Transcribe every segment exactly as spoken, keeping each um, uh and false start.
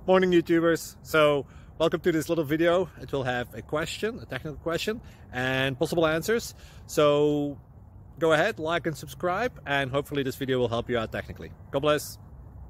Morning YouTubers. So welcome to this little video. It will have a question, a technical question, and possible answers. So go ahead, like and subscribe, and hopefully this video will help you out technically. God bless.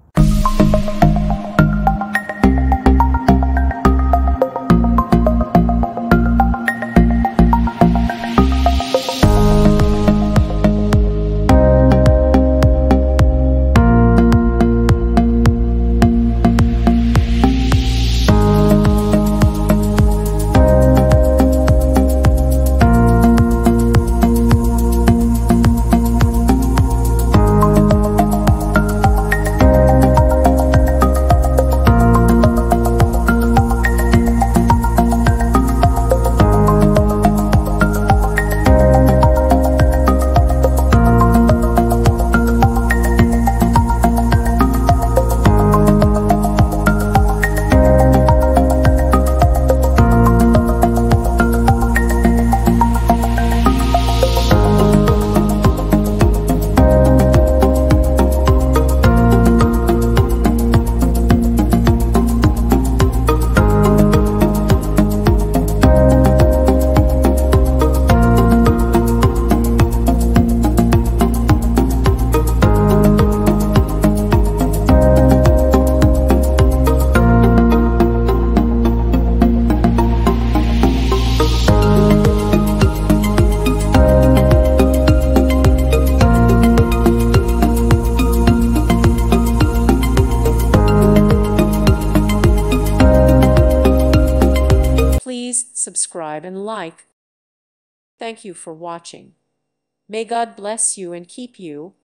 Please subscribe and like. Thank you for watching. May God bless you and keep you.